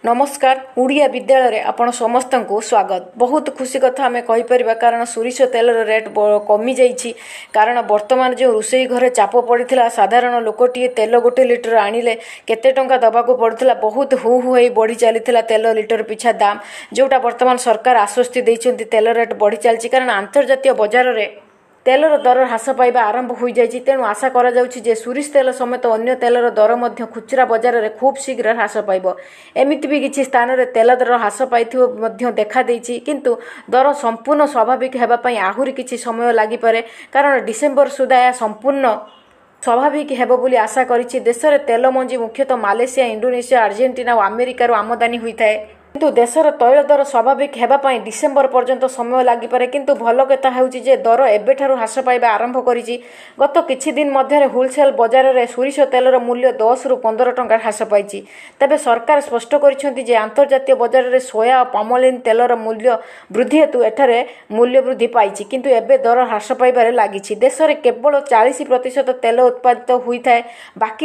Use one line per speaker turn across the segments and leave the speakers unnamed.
नमस्कार ओडिया विद्यालय आपण समस्त को स्वागत। बहुत खुशी कथा आम कहीपर कारण सोरिष तेल रेट कमी जाइए कारण वर्तमान जो रोषे घरे चाप पड़ा साधारण लोकटे तेल गोटे लिटर आनिले केते टंका दबाक पड़ता बहुत हु हु बढ़ी चली तेल लिटर पिछा दाम जोटा वर्तमान सरकार आश्वस्ति देइछन्ति तेल रेट बढ़ी चलती कारण अंतर्जातीय बजार में तेलर दर ह्रास पाइबा आरंभ हो जाए तेणु आशा करा जाउछि जे सोरिष तेल समेत अन्य तेलर दर मध्य खुचरा बजार में खूब शीघ्र ह्रास पाइब। एमिति भी किछि स्थान रे तेल दर ह्रास पाइथिबो मध्य देखा देइछि किंतु दर संपूर्ण स्वाभाविक हेबा पई आहुरी किछि समय लागि पारे कारण डिसेम्बर सुधा या संपूर्ण स्वाभाविक हेबो बोली आशा करिछि। देश में तेल मंजी मुख्यतः मालेशिया, इंडोनेशिया, अर्जेंटीना और अमेरिकार आमदानी होइथाय किंतु देशर तैल दर स्वाभाविक हेबापई डिसेम्बर पर्यंत समय लागि पारे किंतु भल कथा हेउछि जे दर एबेठारु ह्रास पाइबा आरंभ करिछि। गत किछि दिन मध्य होलसेल बजार में सोरिष तेलर मूल्य 10 रु 15 टंका ह्रास पाइछि। तेबे सरकार स्पष्ट करिसेंति जे अंतर्जातीय बजार में सोया और पामोलिन तेलर मूल्य वृद्धि हेतु एठारे मूल्य वृद्धि पाइछि किंतु एबे दर ह्रास पाइबारे लागिछि। देश में केवल 40% तेल उत्पादित होइथाय, बाकी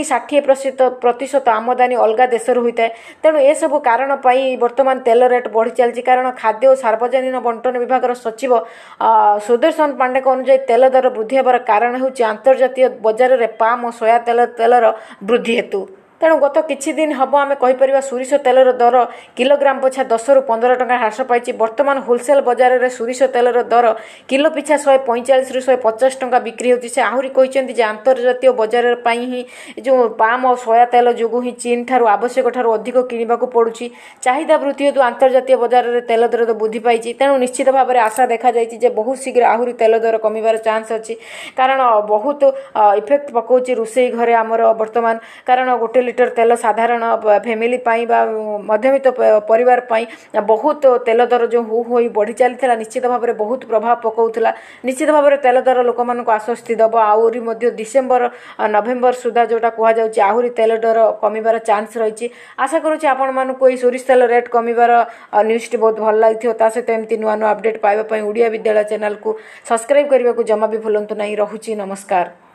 60% आमदानी अलगा देशर होइथाय। तेणु ए सब कारण पई वर्तमान तेल रेट बढ़ी चलती कारण खाद्य और सार्वजनिक बंटन विभाग सचिव सुदर्शन पांडे अनुसार तेल दर वृद्धि होबार कारण होउछि अंतर्जातीय बजार में पाम और सोया तेलर वृद्धि हेतु। तेणु गत किछि दिन हम आम कहीपर सोरिष तेलर दर किलोग्राम पिछा 10 रु 15 टंका ह्रास पाई। वर्तमान होलसेल बजार में सोरिष तेलर दर किलो पिछा 145 रु 150 टंका बिक्री होती। से आहरी कहते अंतर्जातीय बजार ही जो पाम और सोया तेल जो ही चीन ठारू आवश्यक ठारू अधिक किणवा पड़ुछि। चाहिदा वृद्धि हेतु अंतर्जातीय बजार में तेल दर वृद्धि पाई। तेणु निश्चित भाव में आशा देखा जाए बहुत शीघ्र आहरी तेल दर कमिबार चांस अच्छी कारण बहुत इफेक्ट पकाउछि रोषे घरे आमर वर्तमान कारण गोटे लिटर तेल साधारण फैमिली पाई बा मध्यमित परिवार पाई बहुत तेल दर जो हु हो बढ़ी चली निश्चित भाव में बहुत प्रभाव पकाउला। निश्चित भाव में तेल दर लोक मानक आश्वस्ति दब आहरी डिसेम्बर नवेम्बर सुधा जोटा कहुच्छे आहरी तेल दर कमिबार चांस रही। आशा करुँचे आपण मानक सोरिष तेल रेट कमिबार न्यूज़ टी बहुत भल लगी सहित एमती नुआ नुआ अपडेट पाइबा ओडिया विद्यालय चैनल को सब्सक्राइब करने को जमा भी भूलंतु नहीं। रहुछि नमस्कार।